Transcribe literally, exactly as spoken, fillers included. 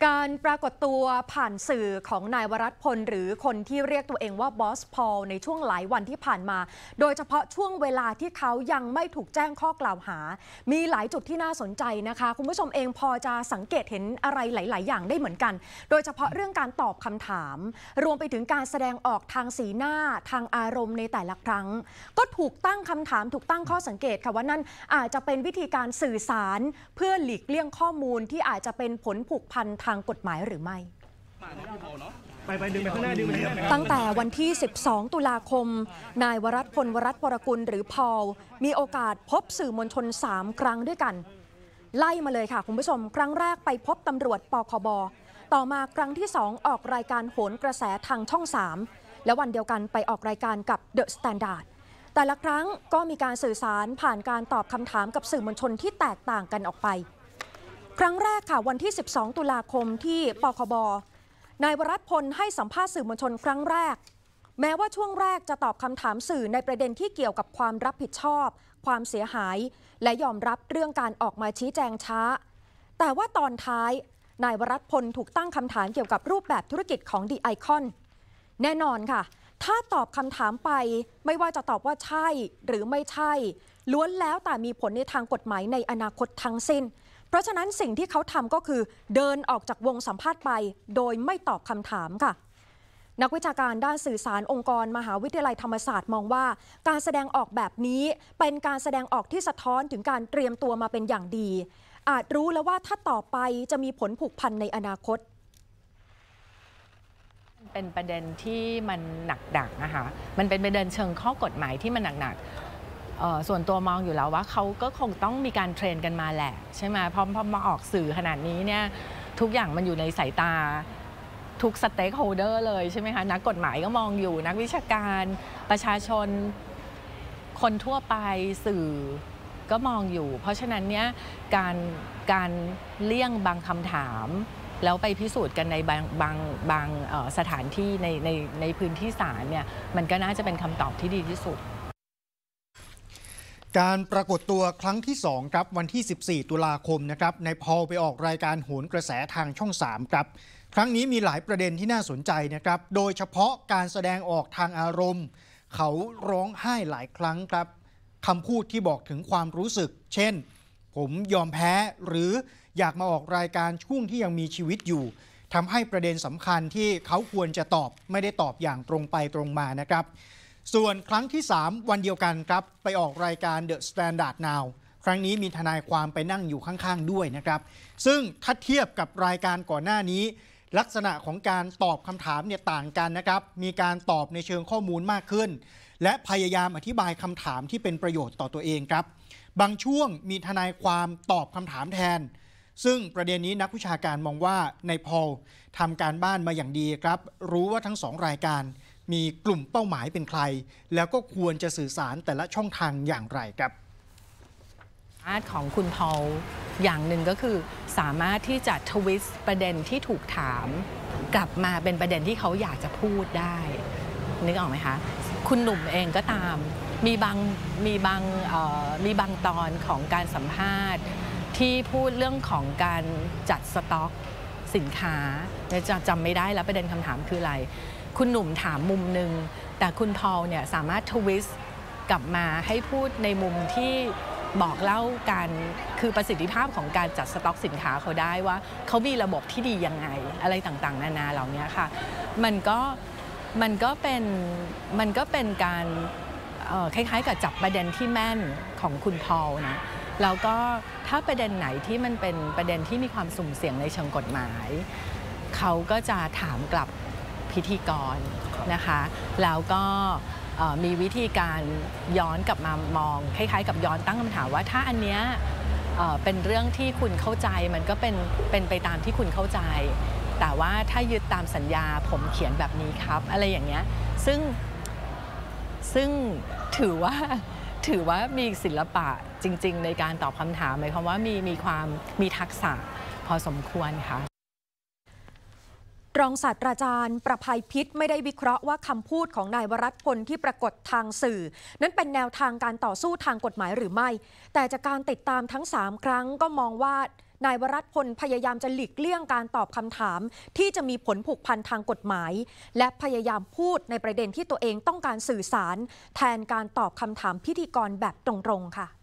การปรากฏตัวผ่านสื่อของนายวรัตน์พลหรือคนที่เรียกตัวเองว่าบอสพอลในช่วงหลายวันที่ผ่านมาโดยเฉพาะช่วงเวลาที่เขายังไม่ถูกแจ้งข้อกล่าวหามีหลายจุดที่น่าสนใจนะคะคุณผู้ชมเองพอจะสังเกตเห็นอะไรหลายๆอย่างได้เหมือนกันโดยเฉพาะเรื่องการตอบคำถามรวมไปถึงการแสดงออกทางสีหน้าทางอารมณ์ในแต่ละครั้งก็ถูกตั้งคำถามถูกตั้งข้อสังเกตค่ะว่านั่นอาจจะเป็นวิธีการสื่อสารเพื่อหลีกเลี่ยงข้อมูลที่อาจจะเป็นผลผูกพันทางกฎหมายหรือไม่ไปไปดึงไปข้างหน้าดึงไปตั้งแต่วันที่สิบสองตุลาคมนายวรัตน์พลวรัตน์วรกุลหรือพอลมีโอกาสพบสื่อมวลชนสามครั้งด้วยกันไล่มาเลยค่ะคุณผู้ชมครั้งแรกไปพบตำรวจปคบต่อมาครั้งที่สองออกรายการโหนกระแสทางช่องสามและวันเดียวกันไปออกรายการกับเดอะสแตนดาร์ดแต่ละครั้งก็มีการสื่อสารผ่านการตอบคำถามกับสื่อมวลชนที่แตกต่างกันออกไปครั้งแรกค่ะวันที่สิบสองตุลาคมที่ปคบนายวรัตน์พลให้สัมภาษณ์สื่อมวลชนครั้งแรกแม้ว่าช่วงแรกจะตอบคำถามสื่อในประเด็นที่เกี่ยวกับความรับผิดชอบความเสียหายและยอมรับเรื่องการออกมาชี้แจงช้าแต่ว่าตอนท้ายนายวรัตน์พลถูกตั้งคำถามเกี่ยวกับรูปแบบธุรกิจของ The Icon แน่นอนค่ะถ้าตอบคำถามไปไม่ว่าจะตอบว่าใช่หรือไม่ใช่ล้วนแล้วแต่มีผลในทางกฎหมายในอนาคตทั้งสิ้นเพราะฉะนั้นสิ่งที่เขาทำก็คือเดินออกจากวงสัมภาษณ์ไปโดยไม่ตอบคำถามค่ะนักวิชาการด้านสื่อสารองค์กรมหาวิทยาลัยธรรมศาสตร์มองว่าการแสดงออกแบบนี้เป็นการแสดงออกที่สะท้อนถึงการเตรียมตัวมาเป็นอย่างดีอาจรู้แล้วว่าถ้าต่อไปจะมีผลผูกพันในอนาคตเป็นประเด็นที่มันหนักหนักนะคะมันเป็นประเด็นเชิงข้อกฎหมายที่มันหนักหนักส่วนตัวมองอยู่แล้วว่าเขาก็คงต้องมีการเทรนกันมาแหละใช่ไหมพอพอมาออกสื่อขนาดนี้เนี่ยทุกอย่างมันอยู่ในสายตาทุกสเต็กโฮลเดอร์เลยใช่ไหมคะนักกฎหมายก็มองอยู่นักวิชาการประชาชนคนทั่วไปสื่อก็มองอยู่เพราะฉะนั้นเนี่ยการการเลี่ยงบางคำถามแล้วไปพิสูจน์กันในบางบางบางสถานที่ในในในพื้นที่ศาลเนี่ยมันก็น่าจะเป็นคำตอบที่ดีที่สุดการปรากฏตัวครั้งที่สองครับวันที่สิบสี่ตุลาคมนะครับนายพอลไปออกรายการโหนกระแสทางช่องสามครับครั้งนี้มีหลายประเด็นที่น่าสนใจนะครับโดยเฉพาะการแสดงออกทางอารมณ์เขาร้องไห้หลายครั้งครับคำพูดที่บอกถึงความรู้สึกเช่นผมยอมแพ้หรืออยากมาออกรายการช่วงที่ยังมีชีวิตอยู่ทำให้ประเด็นสำคัญที่เขาควรจะตอบไม่ได้ตอบอย่างตรงไปตรงมานะครับส่วนครั้งที่สามวันเดียวกันครับไปออกรายการ The Standard Now ครั้งนี้มีทนายความไปนั่งอยู่ข้างๆด้วยนะครับซึ่งถ้าเทียบกับรายการก่อนหน้านี้ลักษณะของการตอบคำถามเนี่ยต่างกันนะครับมีการตอบในเชิงข้อมูลมากขึ้นและพยายามอธิบายคำถามที่เป็นประโยชน์ต่อตัวเองครับบางช่วงมีทนายความตอบคำถามแทนซึ่งประเด็นนี้นักวิชาการมองว่านายพอลทำการบ้านมาอย่างดีครับรู้ว่าทั้งสองรายการมีกลุ่มเป้าหมายเป็นใครแล้วก็ควรจะสื่อสารแต่ละช่องทางอย่างไรครับอาร์ตของคุณพอลอย่างหนึ่งก็คือสามารถที่จะทวิสต์ประเด็นที่ถูกถามกลับมาเป็นประเด็นที่เขาอยากจะพูดได้นึกออกไหมคะคุณหนุ่มเองก็ตามมีบางมีบางมีบางตอนของการสัมภาษณ์ที่พูดเรื่องของการจัดสต็อกสินค้าจะจำไม่ได้แล้วประเด็นคำถามคืออะไรคุณหนุ่มถามมุมหนึ่งแต่คุณพอลเนี่ยสามารถทวิสต์กลับมาให้พูดในมุมที่บอกเล่าการคือประสิทธิภาพของการจัดสต็อกสินค้าเขาได้ว่าเขามีระบบที่ดียังไงอะไรต่างๆนานาเหล่านี้ค่ะมันก็มันก็เป็นมันก็เป็นการคล้ายๆกับจับประเด็นที่แม่นของคุณพอลนะแล้วก็ถ้าประเด็นไหนที่มันเป็นประเด็นที่มีความสุ่มเสี่ยงในเชิงกฎหมายเขาก็จะถามกลับพิธีกรนะคะแล้วก็มีวิธีการย้อนกลับมามองคล้ายๆกับย้อนตั้งคำถามว่าถ้าอันเนี้ยเป็นเรื่องที่คุณเข้าใจมันก็เป็นเป็นไปตามที่คุณเข้าใจแต่ว่าถ้ายึดตามสัญญาผมเขียนแบบนี้ครับอะไรอย่างเงี้ยซึ่งซึ่งถือว่าถือว่ามีศิลปะจริงๆในการตอบคำถามหมายความว่ามีมีความมีทักษะพอสมควรค่ะรองศาสตราจารย์ประภัยพิษไม่ได้วิเคราะห์ว่าคำพูดของนายวรัตน์พลที่ปรากฏทางสื่อนั้นเป็นแนวทางการต่อสู้ทางกฎหมายหรือไม่แต่จากการติดตามทั้งสามครั้งก็มองว่านายวรัตพลพยายามจะหลีกเลี่ยงการตอบคำถามที่จะมีผลผูกพันทางกฎหมายและพยายามพูดในประเด็นที่ตัวเองต้องการสื่อสารแทนการตอบคำถามพิธีกรแบบตรงๆค่ะ